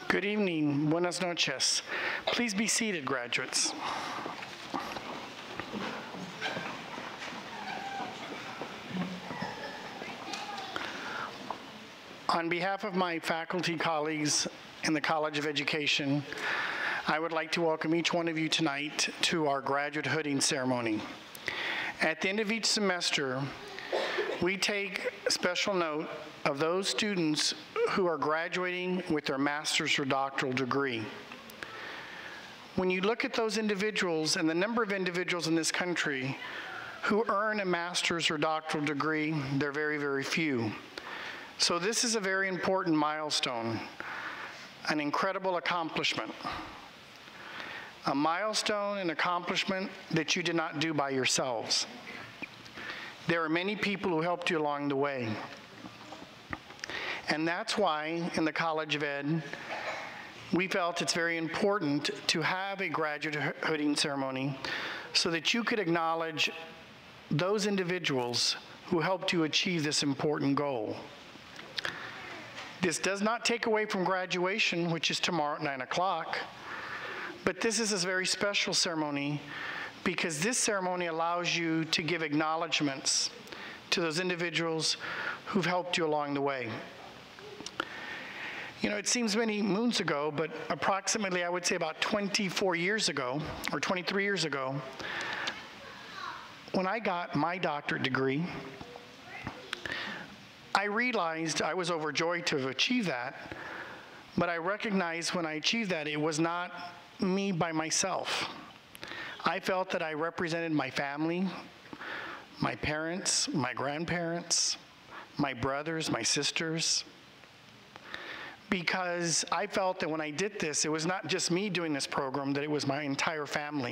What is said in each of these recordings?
Good evening, buenas noches. Please be seated, graduates. On behalf of my faculty colleagues in the College of Education, I would like to welcome each one of you tonight to our graduate hooding ceremony. At the end of each semester, we take special note of those students who are graduating with their master's or doctoral degree. When you look at those individuals and the number of individuals in this country who earn a master's or doctoral degree, they're very, very few. So this is a very important milestone, an incredible accomplishment. A milestone and accomplishment that you did not do by yourselves. There are many people who helped you along the way. And that's why in the College of Ed, we felt it's very important to have a graduate hooding ceremony so that you could acknowledge those individuals who helped you achieve this important goal. This does not take away from graduation, which is tomorrow at 9 o'clock, but this is a very special ceremony because this ceremony allows you to give acknowledgments to those individuals who've helped you along the way. You know, it seems many moons ago, but approximately, I would say about 24 years ago, or 23 years ago, when I got my doctorate degree, I realized I was overjoyed to have achieved that, but I recognized when I achieved that it was not me by myself. I felt that I represented my family, my parents, my grandparents, my brothers, my sisters, because I felt that when I did this, it was not just me doing this program, that it was my entire family.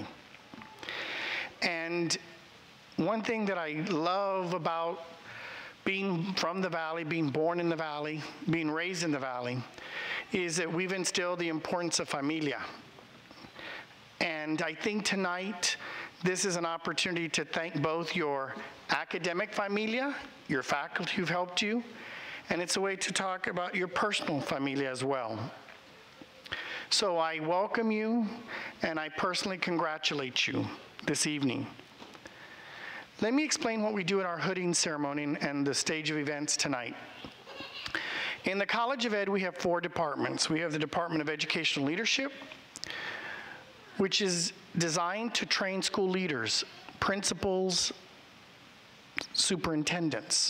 And one thing that I love about being from the Valley, being born in the Valley, being raised in the Valley, is that we've instilled the importance of familia. And I think tonight, this is an opportunity to thank both your academic familia, your faculty who've helped you, and it's a way to talk about your personal familia as well. So I welcome you, and I personally congratulate you this evening. Let me explain what we do at our hooding ceremony and the stage of events tonight. In the College of Ed, we have 4 departments. We have the Department of Educational Leadership, which is designed to train school leaders, principals, superintendents.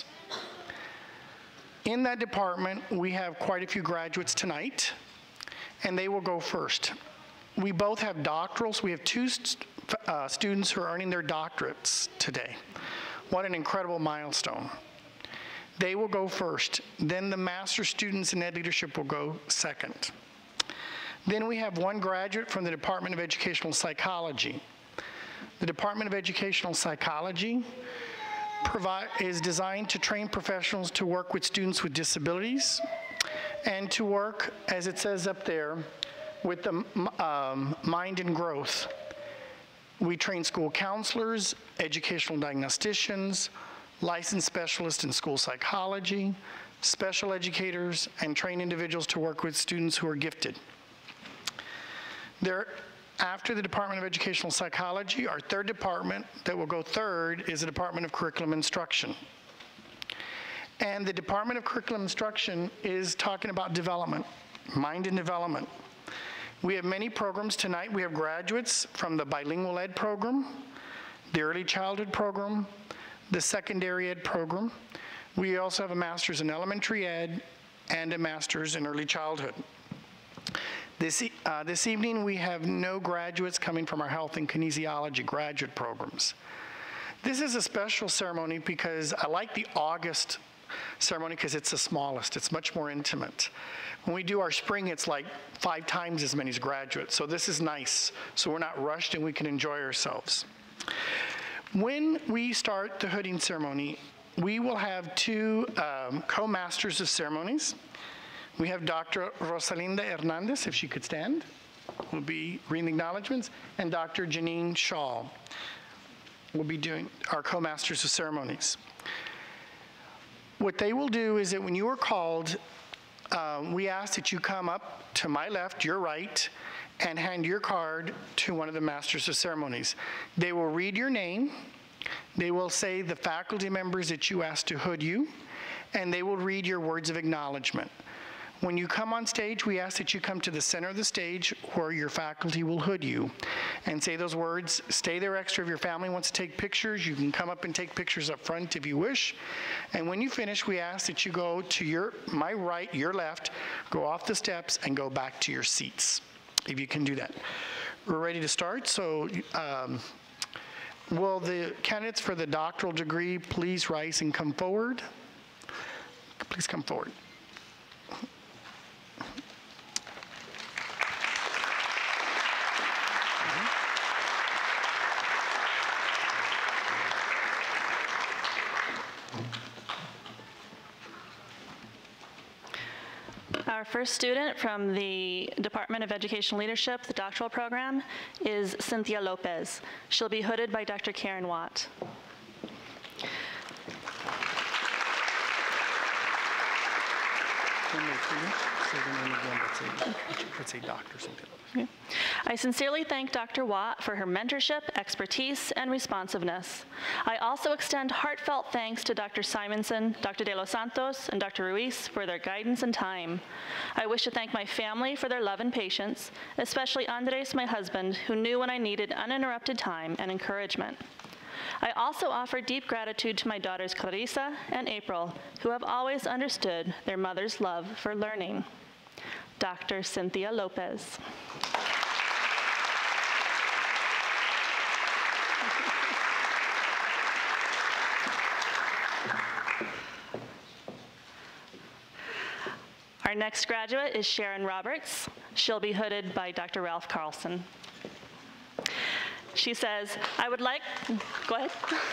In that department, we have quite a few graduates tonight, and they will go first. We both have doctorals. We have 2 students who are earning their doctorates today. What an incredible milestone. They will go first. Then the master's students in Ed Leadership will go second. Then we have 1 graduate from the Department of Educational Psychology. The Department of Educational Psychology is designed to train professionals to work with students with disabilities and to work, as it says up there, with the mind and growth. We train school counselors, educational diagnosticians, licensed specialists in school psychology, special educators, and train individuals to work with students who are gifted. After the Department of Educational Psychology, our 3rd department that will go 3rd is the Department of Curriculum Instruction. And the Department of Curriculum Instruction is talking about development, mind and development. We have many programs tonight. We have graduates from the Bilingual Ed program, the Early Childhood program, the Secondary Ed program. We also have a Master's in Elementary Ed and a Master's in Early Childhood. This evening, we have no graduates coming from our Health and Kinesiology graduate programs. This is a special ceremony because I like the August ceremony because it's the smallest. It's much more intimate. When we do our spring, it's like 5 times as many as graduates. So this is nice. So we're not rushed and we can enjoy ourselves. When we start the hooding ceremony, we will have 2 co-masters of ceremonies. We have Dr. Rosalinda Hernandez, if she could stand, will be reading the acknowledgements, and Dr. Janine Shaw will be doing our co-masters of ceremonies. What they will do is that when you are called we ask that you come up to my left, your right, and hand your card to one of the Masters of Ceremonies. They will read your name, they will say the faculty members that you asked to hood you, and they will read your words of acknowledgement. When you come on stage, we ask that you come to the center of the stage where your faculty will hood you and say those words. Stay there extra if your family wants to take pictures. You can come up and take pictures up front if you wish. And when you finish, we ask that you go to my right, your left, go off the steps and go back to your seats, if you can do that. We're ready to start, so will the candidates for the doctoral degree please rise and come forward? Please come forward. Our first student from the Department of Educational Leadership, the doctoral program, is Cynthia Lopez. She'll be hooded by Dr. Karen Watt. Let's say Dr. Cynthia Lopez. Okay. I sincerely thank Dr. Watt for her mentorship, expertise, and responsiveness. I also extend heartfelt thanks to Dr. Simonson, Dr. De Los Santos, and Dr. Ruiz for their guidance and time. I wish to thank my family for their love and patience, especially Andres, my husband, who knew when I needed uninterrupted time and encouragement. I also offer deep gratitude to my daughters Clarissa and April, who have always understood their mother's love for learning. Dr. Cynthia Lopez. Our next graduate is Sharon Roberts. She'll be hooded by Dr. Ralph Carlson. She says, I would like, go ahead.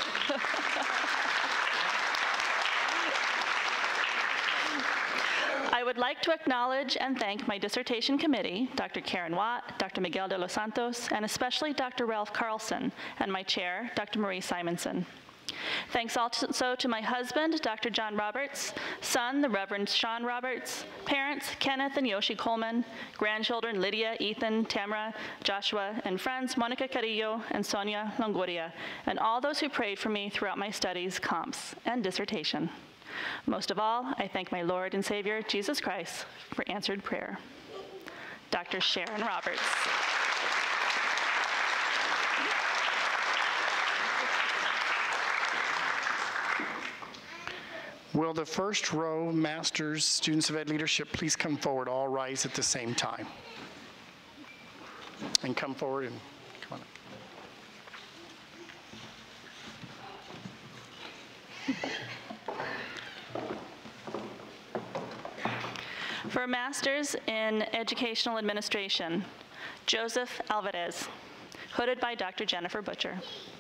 I would like to acknowledge and thank my dissertation committee, Dr. Karen Watt, Dr. Miguel de los Santos, and especially Dr. Ralph Carlson, and my chair, Dr. Marie Simonson. Thanks also to my husband, Dr. John Roberts, son, the Reverend Sean Roberts, parents, Kenneth and Yoshi Coleman, grandchildren, Lydia, Ethan, Tamara, Joshua, and friends, Monica Carrillo and Sonia Longoria, and all those who prayed for me throughout my studies, comps, and dissertation. Most of all, I thank my Lord and Savior, Jesus Christ, for answered prayer. Dr. Sharon Roberts. Will the first row Masters, Students of Ed Leadership, please come forward, all rise at the same time. And come forward and come on up. For a Master's in Educational Administration, Joseph Alvarez, hooded by Dr. Jennifer Butcher.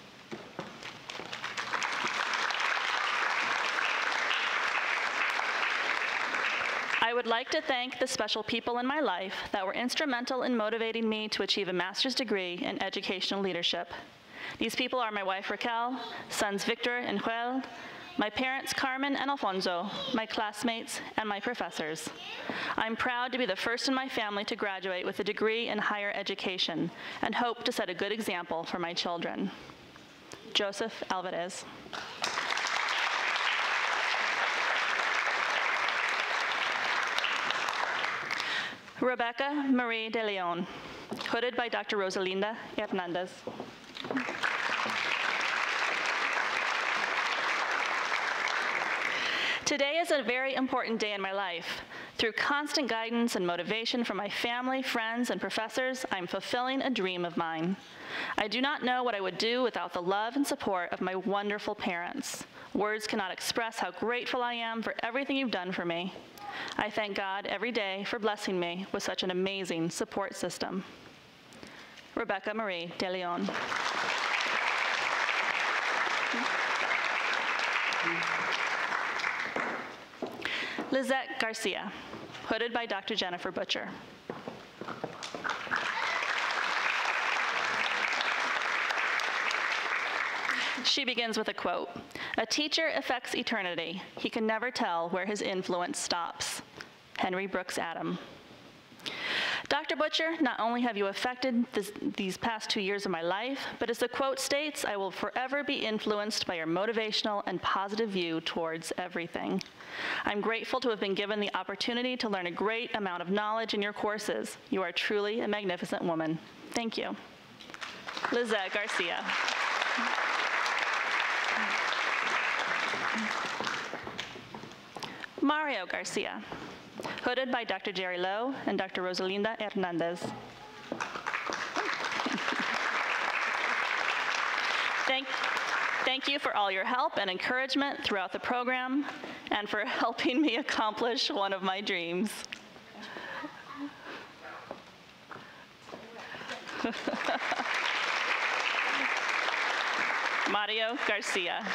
I would like to thank the special people in my life that were instrumental in motivating me to achieve a master's degree in educational leadership. These people are my wife Raquel, sons Victor and Joel, my parents Carmen and Alfonso, my classmates, and my professors. I'm proud to be the first in my family to graduate with a degree in higher education and hope to set a good example for my children. Joseph Alvarez. Rebecca Marie de Leon, hooded by Dr. Rosalinda Hernandez. Today is a very important day in my life. Through constant guidance and motivation from my family, friends, and professors, I'm fulfilling a dream of mine. I do not know what I would do without the love and support of my wonderful parents. Words cannot express how grateful I am for everything you've done for me. I thank God every day for blessing me with such an amazing support system. Rebecca Marie de Leon. Lizette Garcia, hooded by Dr. Jennifer Butcher. She begins with a quote, "A teacher affects eternity. He can never tell where his influence stops." Henry Brooks Adam. Dr. Butcher, not only have you affected these past 2 years of my life, but as the quote states, I will forever be influenced by your motivational and positive view towards everything. I'm grateful to have been given the opportunity to learn a great amount of knowledge in your courses. You are truly a magnificent woman. Thank you. Lizette Garcia. Mario Garcia, hooded by Dr. Jerry Lowe and Dr. Rosalinda Hernandez. Thank you for all your help and encouragement throughout the program and for helping me accomplish one of my dreams. Mario Garcia.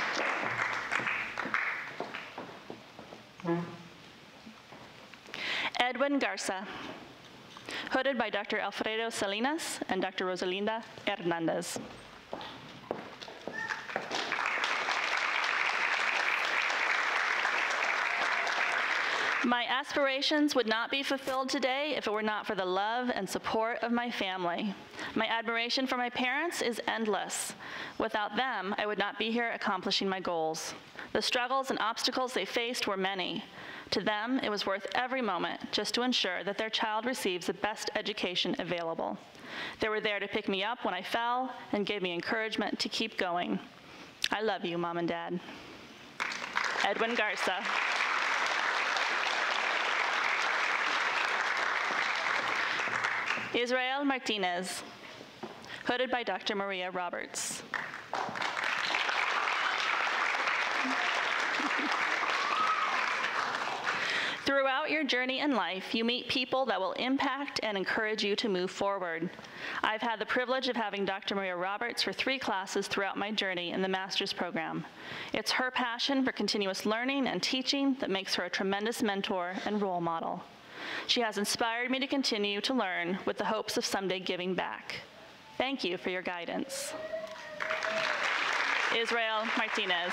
Edwin Garza, hooded by Dr. Alfredo Salinas and Dr. Rosalinda Hernandez. My aspirations would not be fulfilled today if it were not for the love and support of my family. My admiration for my parents is endless. Without them, I would not be here accomplishing my goals. The struggles and obstacles they faced were many. To them, it was worth every moment just to ensure that their child receives the best education available. They were there to pick me up when I fell and gave me encouragement to keep going. I love you, Mom and Dad. Edwin Garza. Israel Martinez, hooded by Dr. Maria Roberts. Throughout your journey in life, you meet people that will impact and encourage you to move forward. I've had the privilege of having Dr. Maria Roberts for 3 classes throughout my journey in the master's program. It's her passion for continuous learning and teaching that makes her a tremendous mentor and role model. She has inspired me to continue to learn with the hopes of someday giving back. Thank you for your guidance. Israel Martinez.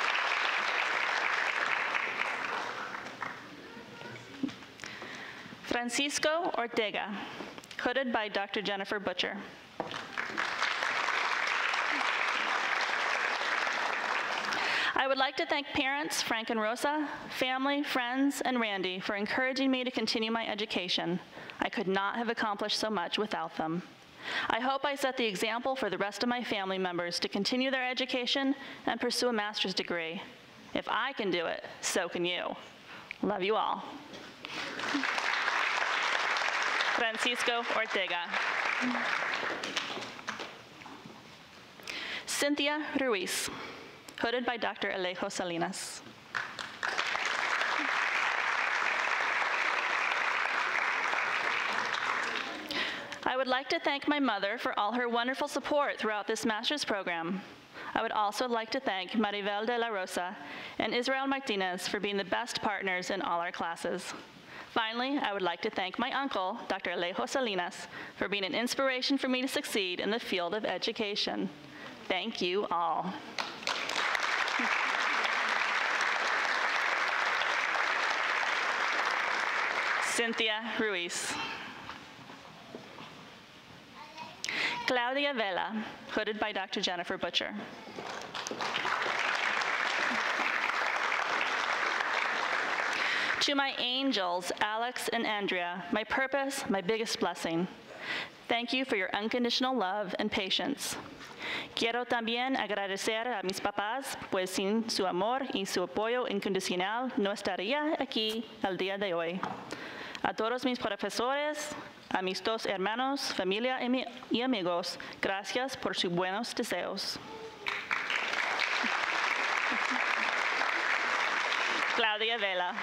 Francisco Ortega, hooded by Dr. Jennifer Butcher. I would like to thank parents, Frank and Rosa, family, friends, and Randy for encouraging me to continue my education. I could not have accomplished so much without them. I hope I set the example for the rest of my family members to continue their education and pursue a master's degree. If I can do it, so can you. Love you all. Francisco Ortega. Cynthia Ruiz, hooded by Dr. Alejo Salinas. I would like to thank my mother for all her wonderful support throughout this master's program. I would also like to thank Maribel de la Rosa and Israel Martinez for being the best partners in all our classes. Finally, I would like to thank my uncle, Dr. Alejo Salinas, for being an inspiration for me to succeed in the field of education. Thank you all. Cynthia Ruiz. Claudia Vela, hooded by Dr. Jennifer Butcher. To my angels, Alex and Andrea, my purpose, my biggest blessing. Thank you for your unconditional love and patience. Quiero también agradecer a mis papás, pues sin su amor y su apoyo incondicional no estaría aquí al día de hoy. A todos mis profesores, a mis 2 hermanos, familia y amigos, gracias por sus buenos deseos. Claudia Vela.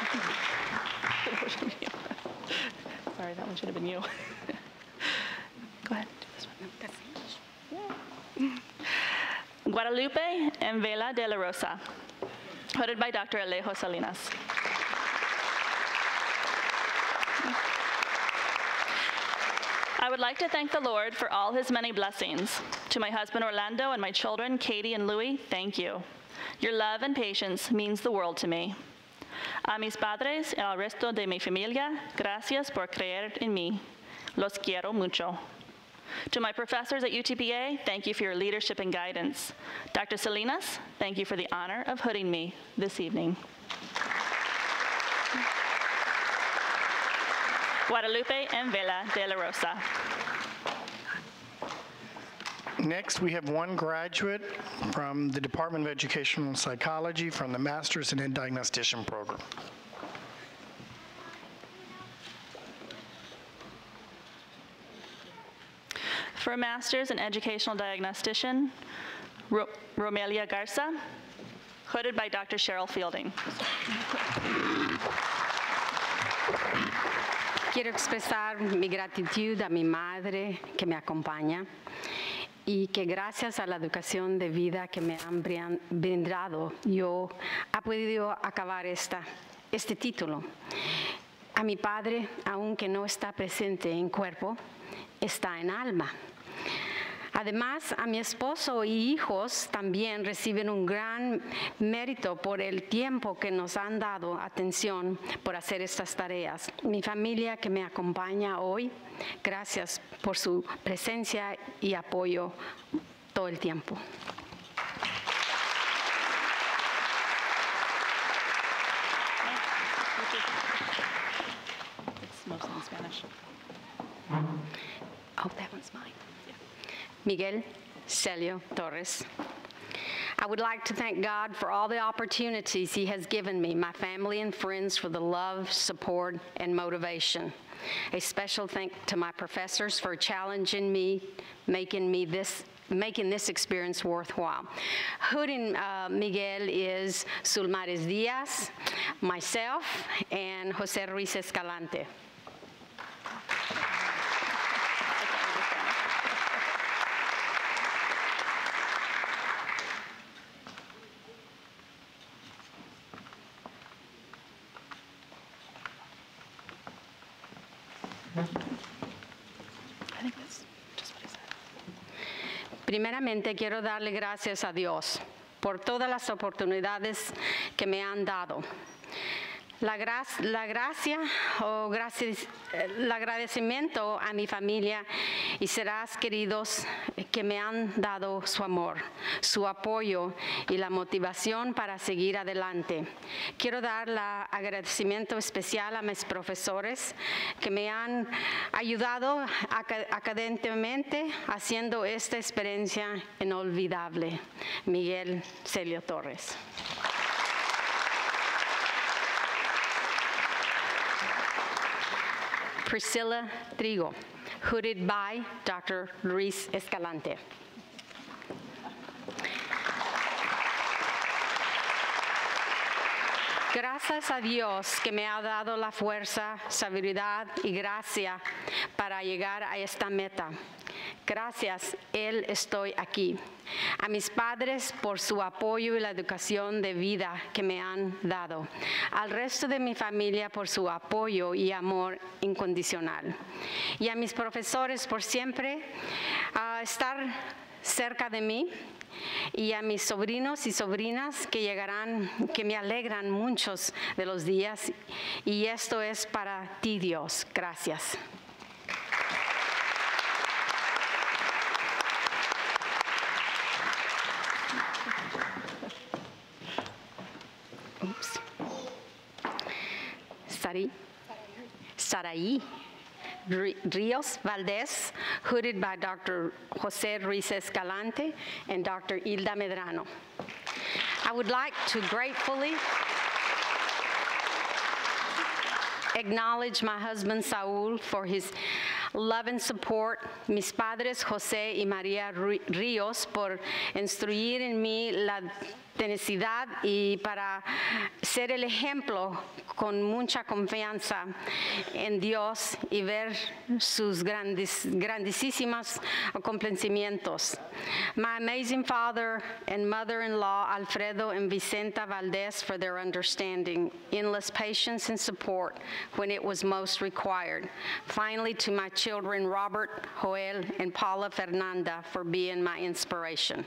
Sorry, that one should have been you. Go ahead. Do this one. Guadalupe and Vela de la Rosa, hooded by Dr. Alejo Salinas. I would like to thank the Lord for all his many blessings. To my husband Orlando and my children, Katie and Louie, thank you. Your love and patience means the world to me. A mis padres y al resto de mi familia, gracias por creer en mí. Los quiero mucho. To my professors at UTPA, thank you for your leadership and guidance. Dr. Salinas, thank you for the honor of hooding me this evening. Guadalupe and Vela de la Rosa. Next, we have one graduate from the Department of Educational Psychology from the Masters in Diagnostician program. For a Master's in Educational Diagnostician, Romelia Garza, hooded by Dr. Cheryl Fielding. Quiero expresar mi gratitud a mi madre que me acompaña y que gracias a la educación de vida que me han brindado, yo he podido acabar este título. A mi padre, aunque no está presente en cuerpo, está en alma. Además, a mi esposo y hijos también reciben un gran mérito por el tiempo que nos han dado atención por hacer estas tareas. Mi familia que me acompaña hoy, gracias por su presencia y apoyo todo el tiempo. It's mostly in Spanish. Oh, that one's mine. Miguel Celio Torres. I would like to thank God for all the opportunities He has given me, my family and friends for the love, support, and motivation. A special thank to my professors for challenging me, making this experience worthwhile. Hooding Miguel is Sulmares Diaz, myself, and Jose Ruiz Escalante. I think that's just what he said. Primeramente, quiero darle gracias a Dios por todas las oportunidades que me han dado. El agradecimiento a mi familia y seres queridos que me han dado su amor, su apoyo y la motivación para seguir adelante. Quiero dar el agradecimiento especial a mis profesores que me han ayudado académicamente haciendo esta experiencia inolvidable. Miguel Celio Torres. Priscilla Trigo, hooded by Dr. Luis Escalante. Gracias a Dios que me ha dado la fuerza, sabiduría y gracia para llegar a esta meta. Gracias, Él estoy aquí. A mis padres por su apoyo y la educación de vida que me han dado. Al resto de mi familia por su apoyo y amor incondicional. Y a mis profesores por siempre estar cerca de mí. Y a mis sobrinos y sobrinas que llegarán, que me alegran muchos de los días. Y esto es para ti, Dios. Gracias. Oops. Saraí Rios Valdez, hooded by Dr. Jose Ruiz Escalante and Dr. Hilda Medrano. I would like to gratefully acknowledge my husband Saúl for his love and support, mis padres José y María Ríos por instruir en mí la tenacidad y para ser el ejemplo con mucha confianza en Dios y ver sus grandísimos acontecimientos. My amazing father and mother-in-law Alfredo and Vicenta Valdez for their understanding, endless patience and support when it was most required. Finally, to my children Robert, Joel, and Paula Fernanda for being my inspiration.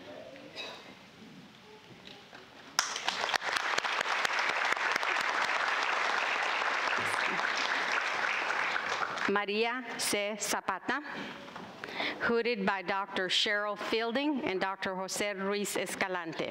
Maria C. Zapata, hooded by Dr. Cheryl Fielding and Dr. Jose Ruiz Escalante.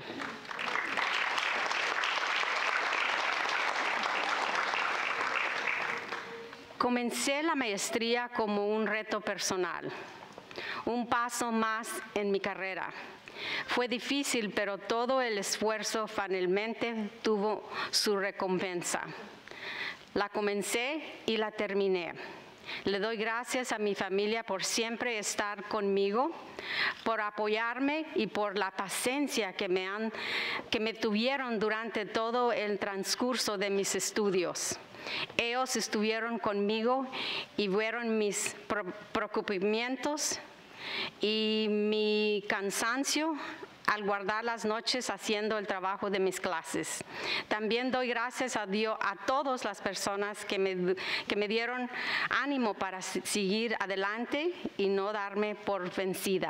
Comencé la maestría como un reto personal, un paso más en mi carrera. Fue difícil, pero todo el esfuerzo finalmente tuvo su recompensa. La comencé y la terminé. Le doy gracias a mi familia por siempre estar conmigo, por apoyarme y por la paciencia que me tuvieron durante todo el transcurso de mis estudios. Ellos estuvieron conmigo y vieron mis preocupamientos y mi cansancio al guardar las noches haciendo el trabajo de mis clases. También doy gracias a Dios, a todas las personas que me dieron ánimo para seguir adelante y no darme por vencida.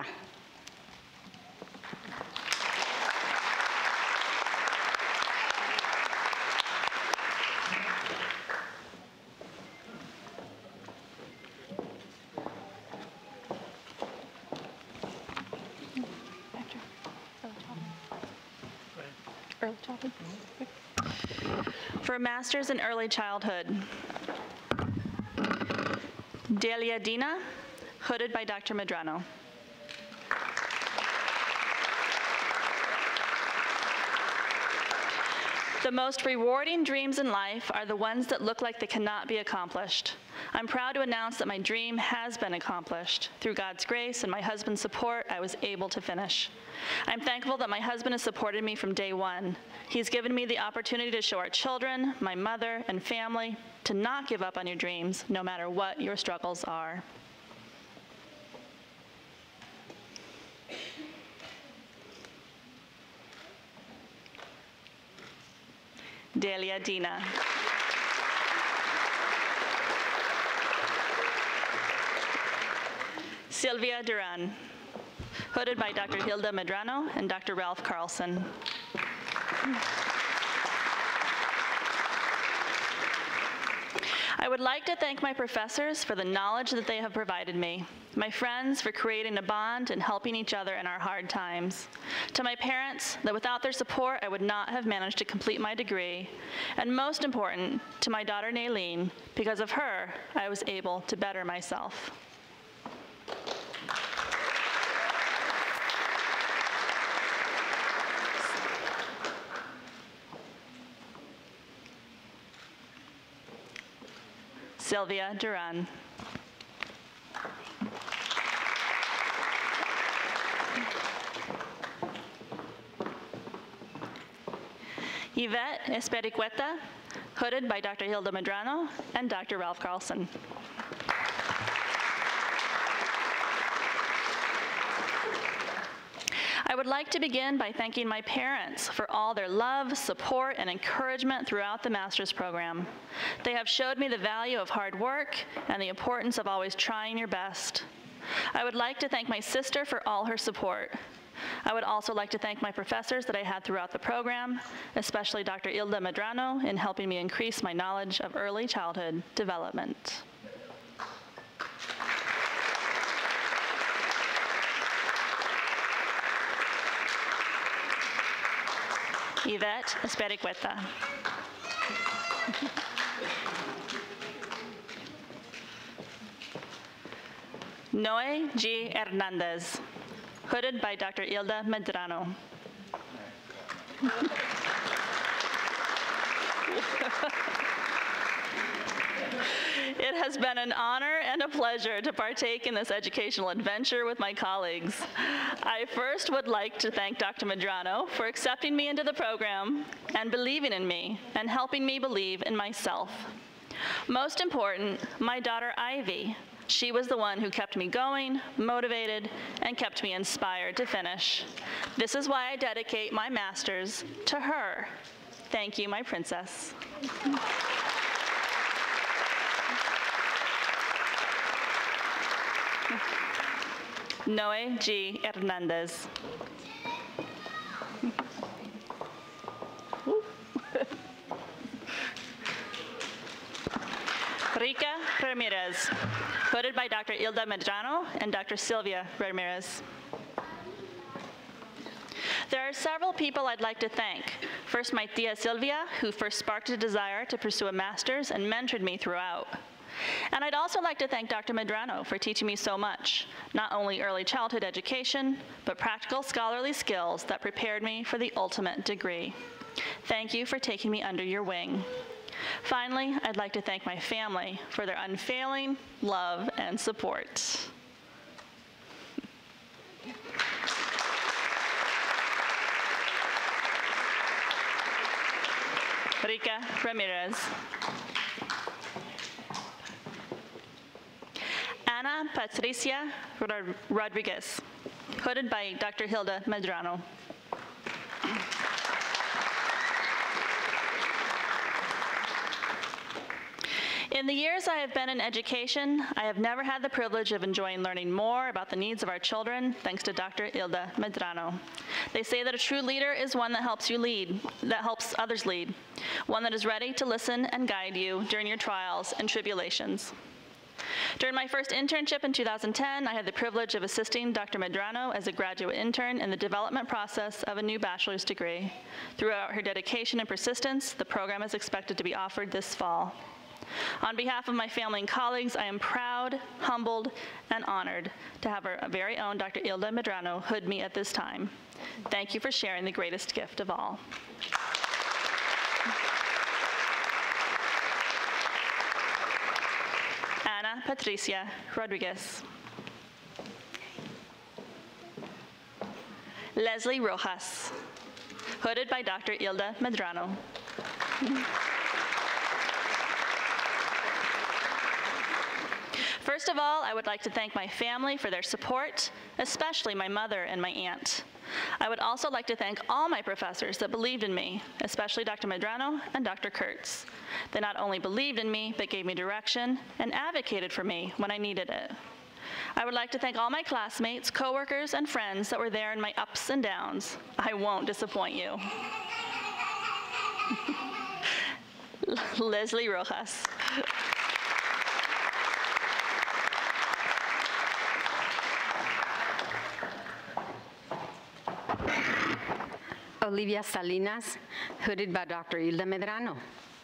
For a master's in early childhood, Delia Dina, hooded by Dr. Medrano. The most rewarding dreams in life are the ones that look like they cannot be accomplished. I'm proud to announce that my dream has been accomplished. Through God's grace and my husband's support, I was able to finish. I'm thankful that my husband has supported me from day one. He's given me the opportunity to show our children, my mother, and family to not give up on your dreams, no matter what your struggles are. Delia Dina. Sylvia Duran, hooded by Dr. Hilda Medrano and Dr. Ralph Carlson. I would like to thank my professors for the knowledge that they have provided me, my friends for creating a bond and helping each other in our hard times, to my parents that without their support I would not have managed to complete my degree, and most important, to my daughter Naylene, because of her I was able to better myself. Sylvia Duran. Yvette Espericueta, hooded by Dr. Hilda Medrano and Dr. Ralph Carlson. I would like to begin by thanking my parents for all their love, support, and encouragement throughout the master's program. They have showed me the value of hard work and the importance of always trying your best. I would like to thank my sister for all her support. I would also like to thank my professors that I had throughout the program, especially Dr. Hilda Medrano in helping me increase my knowledge of early childhood development. Yvette Espericueta. Noe G. Hernandez, hooded by Dr. Hilda Medrano. It has been an honor and a pleasure to partake in this educational adventure with my colleagues. I first would like to thank Dr. Medrano for accepting me into the program and believing in me and helping me believe in myself. Most important, my daughter Ivy. She was the one who kept me going, motivated, and kept me inspired to finish. This is why I dedicate my master's to her. Thank you, my princess. Noe G. Hernandez. Rika Ramirez, hooded by Dr. Hilda Medrano and Dr. Silvia Ramirez. There are several people I'd like to thank. First, my tia Silvia, who first sparked a desire to pursue a master's and mentored me throughout. And I'd also like to thank Dr. Medrano for teaching me so much, not only early childhood education, but practical scholarly skills that prepared me for the ultimate degree. Thank you for taking me under your wing. Finally, I'd like to thank my family for their unfailing love and support. Rica Ramirez. Ana Patricia Rodriguez, hooded by Dr. Hilda Medrano. In the years I have been in education, I have never had the privilege of enjoying learning more about the needs of our children, thanks to Dr. Hilda Medrano. They say that a true leader is one that helps you lead, that helps others lead, one that is ready to listen and guide you during your trials and tribulations. During my first internship in 2010, I had the privilege of assisting Dr. Medrano as a graduate intern in the development process of a new bachelor's degree. Throughout her dedication and persistence, the program is expected to be offered this fall. On behalf of my family and colleagues, I am proud, humbled, and honored to have our very own Dr. Hilda Medrano hood me at this time. Thank you for sharing the greatest gift of all. Ana Patricia Rodriguez. Leslie Rojas, hooded by Dr. Hilda Medrano. First of all, I would like to thank my family for their support, especially my mother and my aunt. I would also like to thank all my professors that believed in me, especially Dr. Medrano and Dr. Kurtz. They not only believed in me, but gave me direction and advocated for me when I needed it. I would like to thank all my classmates, coworkers, and friends that were there in my ups and downs. I won't disappoint you. Leslie Rojas. Olivia Salinas, hooded by Dr. Hilda Medrano.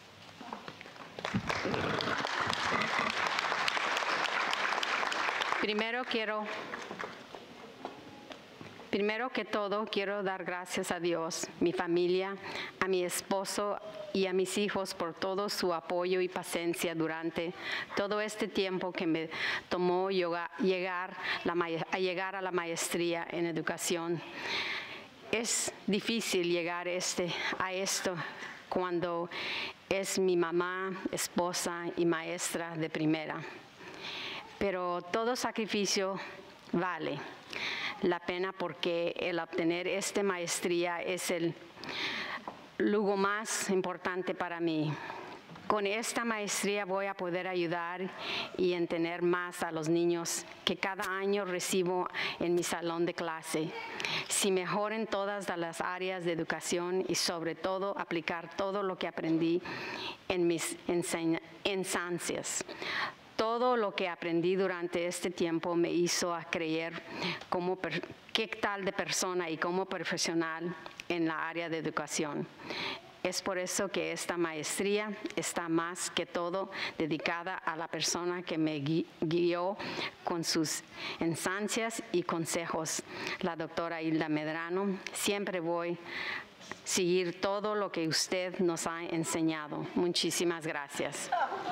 Primero que todo, quiero dar gracias a Dios, mi familia, a mi esposo y a mis hijos por todo su apoyo y paciencia durante todo este tiempo que me tomó llegar a la maestría en educación. Es difícil llegar a esto cuando es mi mamá, esposa y maestra de primera. Pero todo sacrificio vale la pena porque el obtener esta maestría es el lugar más importante para mí. Con esta maestría voy a poder ayudar y entender más a los niños que cada año recibo en mi salón de clase. Si mejoren todas las áreas de educación y sobre todo aplicar todo lo que aprendí en mis enseñanzas. Todo lo que aprendí durante este tiempo me hizo a creer qué tal de persona y como profesional en la área de educación. Es por eso que esta maestría está más que todo dedicada a la persona que me guió con sus enseñanzas y consejos, la doctora Hilda Medrano. Siempre voy a seguir todo lo que usted nos ha enseñado. Muchísimas gracias.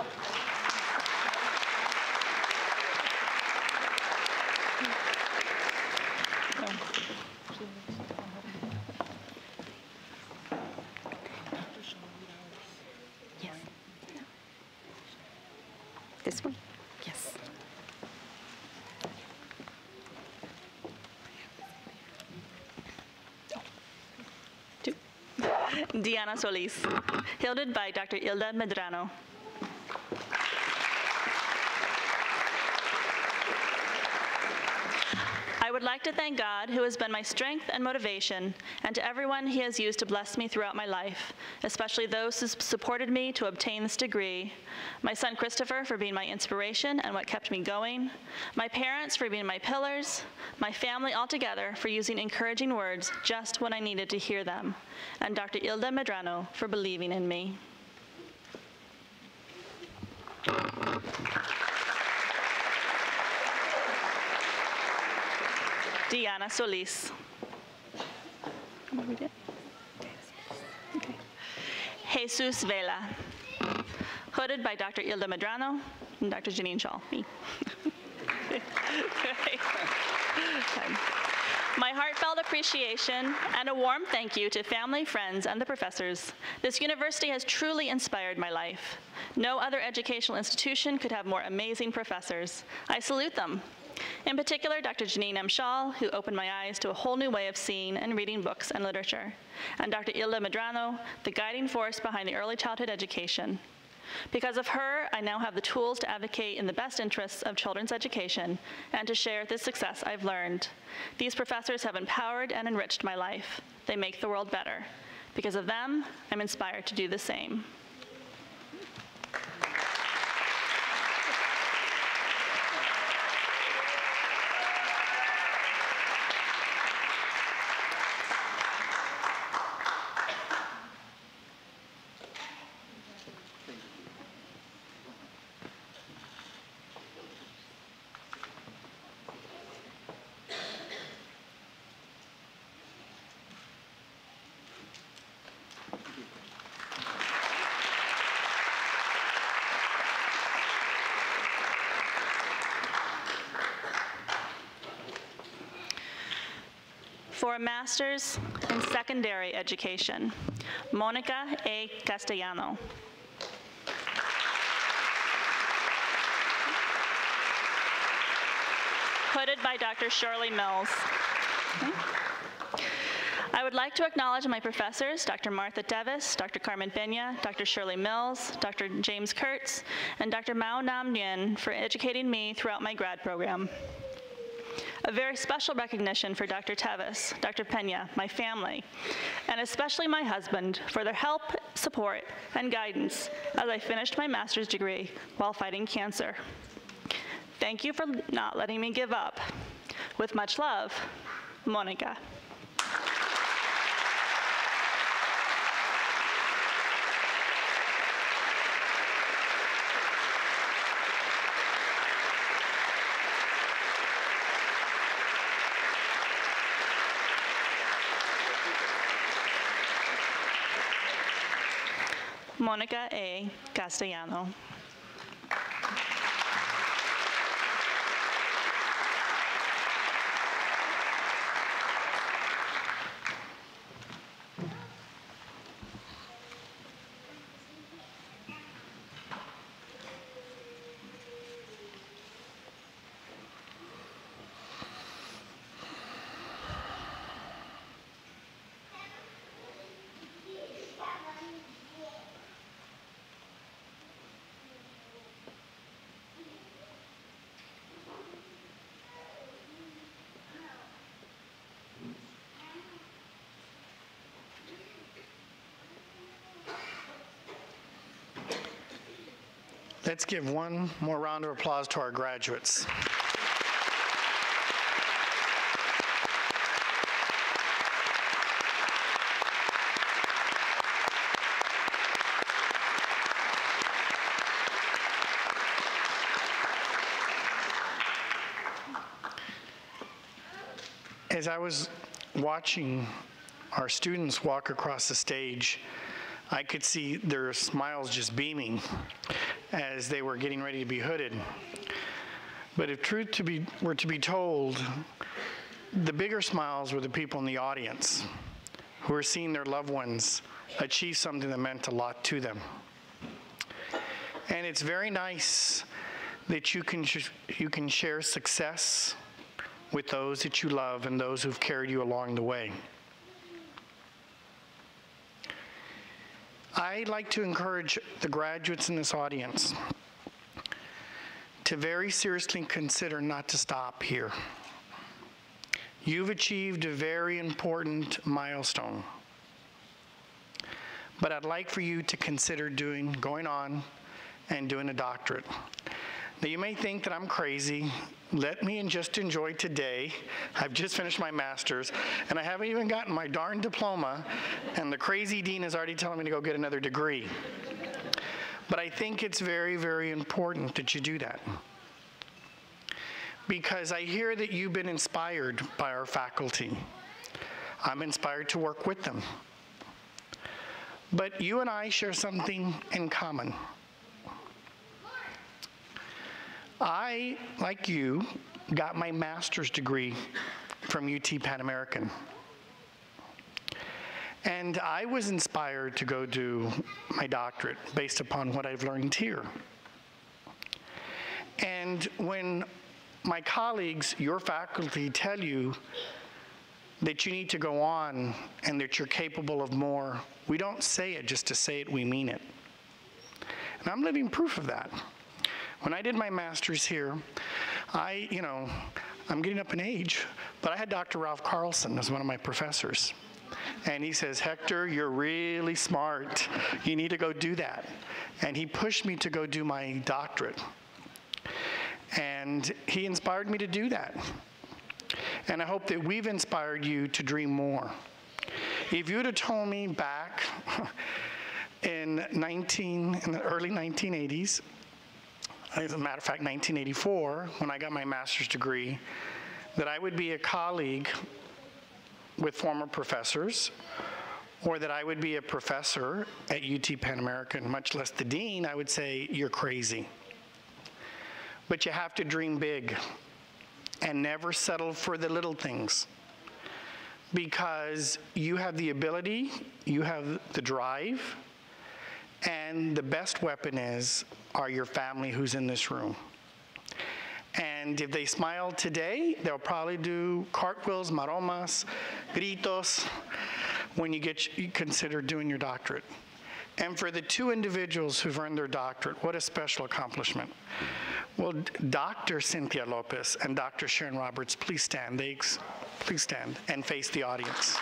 This one? Yes. Diana Solis, hooded by Dr. Hilda Medrano. I would like to thank God, who has been my strength and motivation, and to everyone he has used to bless me throughout my life, especially those who supported me to obtain this degree, my son Christopher for being my inspiration and what kept me going, my parents for being my pillars, my family altogether for using encouraging words just when I needed to hear them, and Dr. Hilda Medrano for believing in me. Diana Solis. Okay. Jesus Vela. Hooded by Dr. Hilda Medrano and Dr. Janine Shaw, me. My heartfelt appreciation and a warm thank you to family, friends, and the professors. This university has truly inspired my life. No other educational institution could have more amazing professors. I salute them. In particular, Dr. Janine M. Shaw, who opened my eyes to a whole new way of seeing and reading books and literature, and Dr. Hilda Medrano, the guiding force behind the early childhood education. Because of her, I now have the tools to advocate in the best interests of children's education and to share the success I've learned. These professors have empowered and enriched my life. They make the world better. Because of them, I'm inspired to do the same. For a master's in secondary education, Monica A. Castellano. Hooded by Dr. Shirley Mills. I would like to acknowledge my professors, Dr. Martha Tevis, Dr. Carmen Peña, Dr. Shirley Mills, Dr. James Kurtz, and Dr. Mao Nam Nguyen for educating me throughout my grad program. A very special recognition for Dr. Tevis, Dr. Peña, my family, and especially my husband for their help, support, and guidance as I finished my master's degree while fighting cancer. Thank you for not letting me give up. With much love, Monica. Monica A. Castellano. Let's give one more round of applause to our graduates. As I was watching our students walk across the stage, I could see their smiles just beaming as they were getting ready to be hooded. But if truth were to be told, the bigger smiles were the people in the audience who were seeing their loved ones achieve something that meant a lot to them. And it's very nice that you can share success with those that you love and those who've carried you along the way. I'd like to encourage the graduates in this audience to very seriously consider not to stop here. You've achieved a very important milestone. But I'd like for you to consider going on and doing a doctorate. Now, you may think that I'm crazy. Let me just enjoy today. I've just finished my master's, and I haven't even gotten my darn diploma, and the crazy dean is already telling me to go get another degree. But I think it's very, very important that you do that. Because I hear that you've been inspired by our faculty. I'm inspired to work with them. But you and I share something in common. I, like you, got my master's degree from UT Pan American. And I was inspired to go do my doctorate based upon what I've learned here. And when my colleagues, your faculty, tell you that you need to go on and that you're capable of more, we don't say it just to say it, we mean it. And I'm living proof of that. When I did my master's here, I'm getting up in age, but I had Dr. Ralph Carlson as one of my professors. And he says, Hector, you're really smart. You need to go do that. And he pushed me to go do my doctorate. And he inspired me to do that. And I hope that we've inspired you to dream more. If you would have told me back in the early 1980s, as a matter of fact, 1984, when I got my master's degree, that I would be a colleague with former professors, or that I would be a professor at UT Pan American, much less the dean, I would say, you're crazy. But you have to dream big and never settle for the little things, because you have the ability, you have the drive, and the best weapon are your family who's in this room. And if they smile today, they'll probably do cartwheels, maromas, gritos, when you consider doing your doctorate. And for the two individuals who've earned their doctorate, what a special accomplishment. Well, Dr. Cynthia Lopez and Dr. Sharon Roberts, please stand. Please stand and face the audience.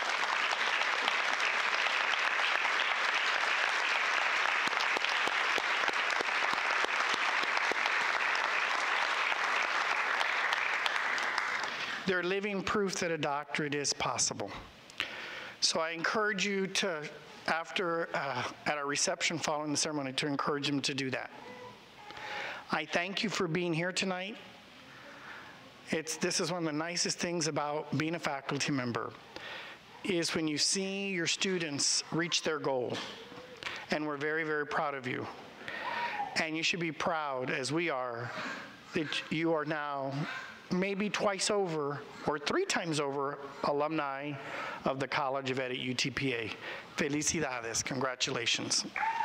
They're living proof that a doctorate is possible. So I encourage you to, at our reception following the ceremony, to encourage them to do that. I thank you for being here tonight. This is one of the nicest things about being a faculty member, is when you see your students reach their goal. And we're very, very proud of you. And you should be proud, as we are, that you are now maybe twice over or 3 times over alumni of the College of Ed at UTPA. Felicidades, congratulations.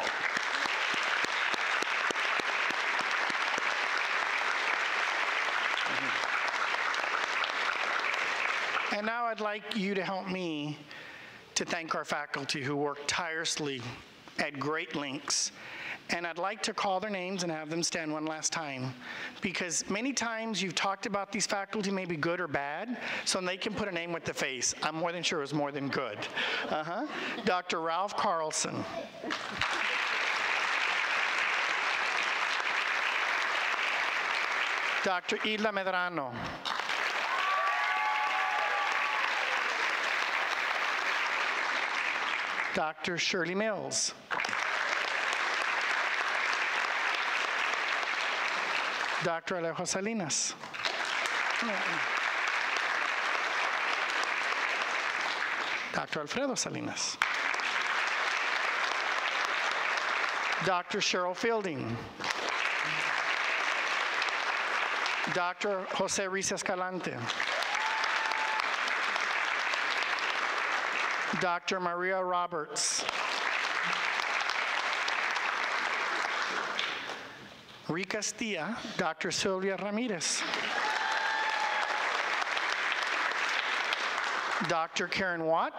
And now I'd like you to help me to thank our faculty who work tirelessly at great lengths. And I'd like to call their names and have them stand one last time, because many times you've talked about these faculty, maybe good or bad, so they can put a name with the face. I'm more than sure it was more than good. Dr. Ralph Carlson. Dr. Isla Medrano. Dr. Shirley Mills. Dr. Alejo Salinas. Dr. Alfredo Salinas. Dr. Cheryl Fielding. Dr. Jose Ruiz Escalante. Dr. Maria Roberts. Rika Stia, Dr. Sylvia Ramirez. Dr. Karen Watt.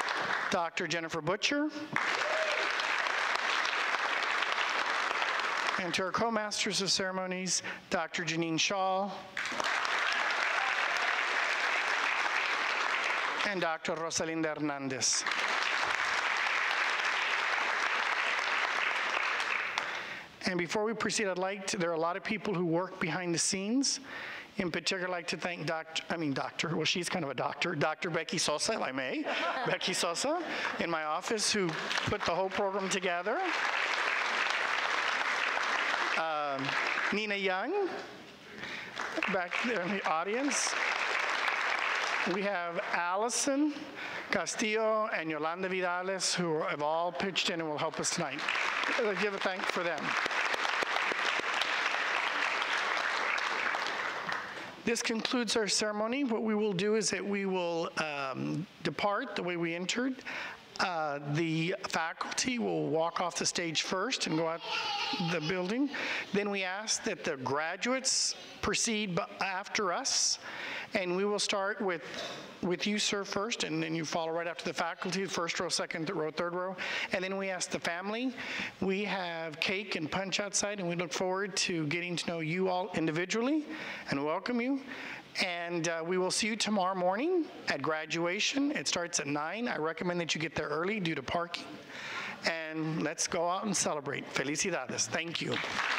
Dr. Jennifer Butcher. And to our co-masters of ceremonies, Dr. Janine Shaw and Dr. Rosalinda Hernandez. And before we proceed, there are a lot of people who work behind the scenes. In particular, I'd like to thank well, she's kind of a doctor, Dr. Becky Sosa, if I may, Becky Sosa, in my office, who put the whole program together. Nina Young, back there in the audience. We have Allison Castillo and Yolanda Vidales, who have all pitched in and will help us tonight. Let's give a thanks for them. This concludes our ceremony. What we will do is that we will depart the way we entered. The faculty will walk off the stage first and go out the building. Then we ask that the graduates proceed after us, and we will start with you, sir, first, and then you follow right after the faculty, first row, second row, third row. And then we ask the family. We have cake and punch outside, and we look forward to getting to know you all individually and welcome you. And we will see you tomorrow morning at graduation. It starts at 9. I recommend that you get there early due to parking. And let's go out and celebrate. Felicidades. Thank you.